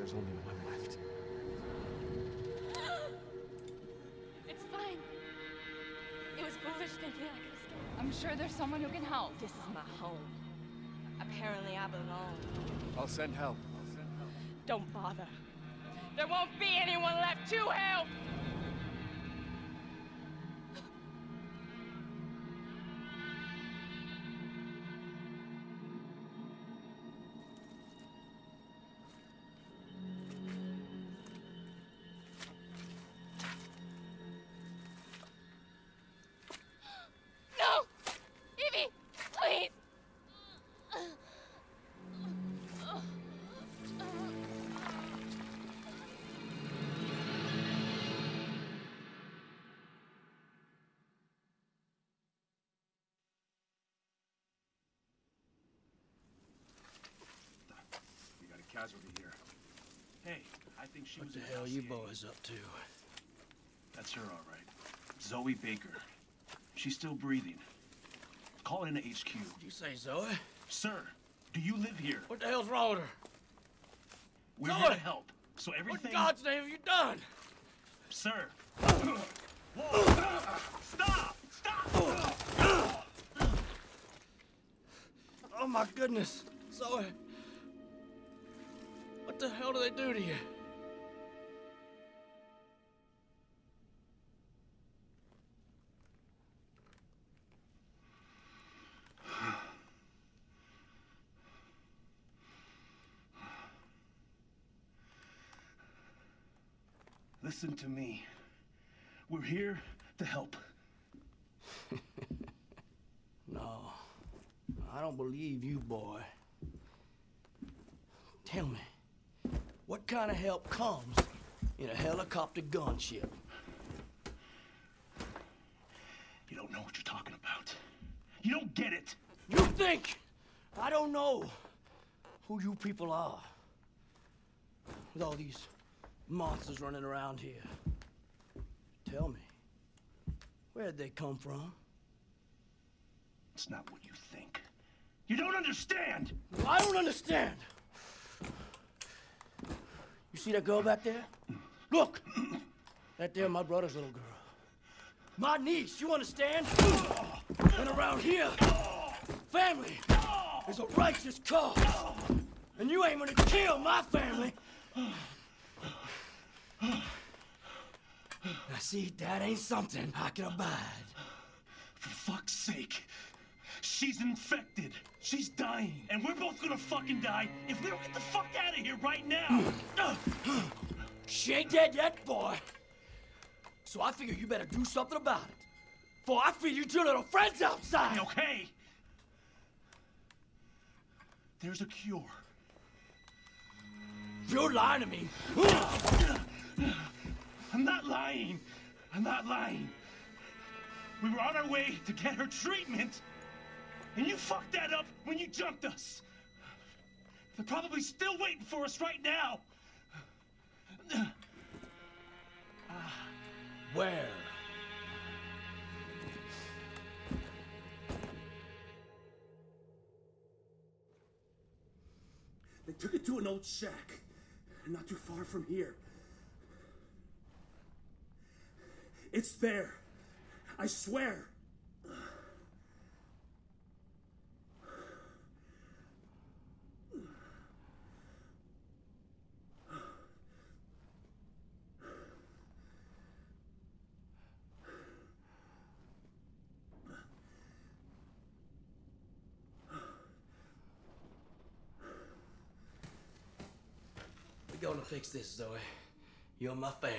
There's only one left. It's fine. It was foolish thinking I could escape. I'm sure there's someone who can help. This is my home. Apparently I belong. I'll send help. Don't bother. There won't be anyone left to help! No! Evie! Please! We got a casualty here. Hey, I think she was What the in hell you LCA. boys up to? That's her, all right. Zoe Baker. She's still breathing. Call it into HQ. What'd you say, Zoe? Sir, do you live here? What the hell's wrong with her? We're Zoe! here to help. So What everything... in God's name have you done? Sir. Whoa! Stop! Stop! Oh my goodness, Zoe. What the hell do they do to you? Listen to me. We're here to help. No, I don't believe you, boy. Tell me, what kind of help comes in a helicopter gunship? You don't know what you're talking about. You don't get it. You think I don't know who you people are? With all these monsters running around here. Tell me, where'd they come from? It's not what you think. You don't understand! I don't understand. You see that girl back there? Look! That there, my brother's little girl. My niece, you understand? And around here, family is a righteous cause. And you ain't gonna kill my family. Now see, that ain't something I can abide. For fuck's sake. She's infected. She's dying. And we're both gonna fucking die if we don't get the fuck out of here right now. She ain't dead yet, boy. So I figure you better do something about it. For I feed you two little friends outside. Okay. There's a cure. You're lying to me. I'm not lying. I'm not lying. We were on our way to get her treatment, and you fucked that up when you jumped us. They're probably still waiting for us right now. Where? They took it to an old shack, not too far from here. It's there. I swear. We're gonna fix this, Zoe. You're my family.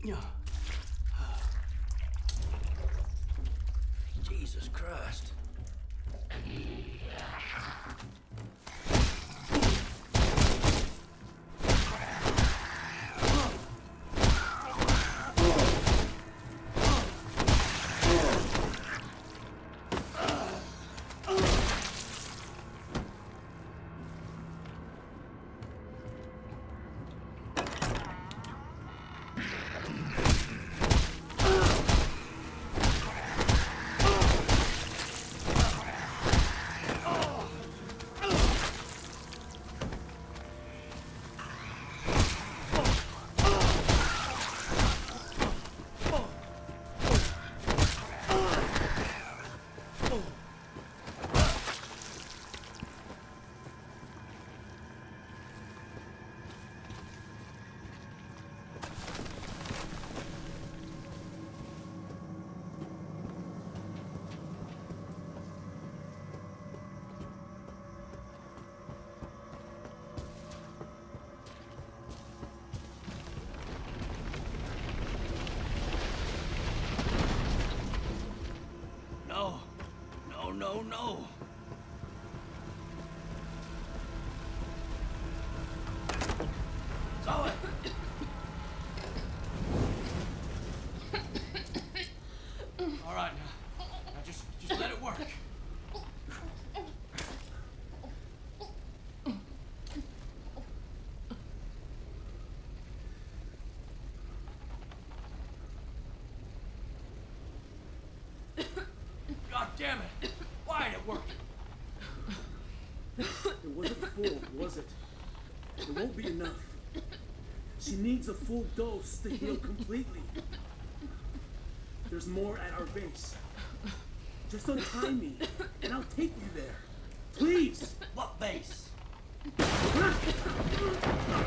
Jesus Christ. No. Zoe! All right, now just let it work. God damn it! Why ain't it working? It wasn't full, was it? It won't be enough. She needs a full dose to heal completely. There's more at our base. Just untie me, and I'll take you there. Please! What base?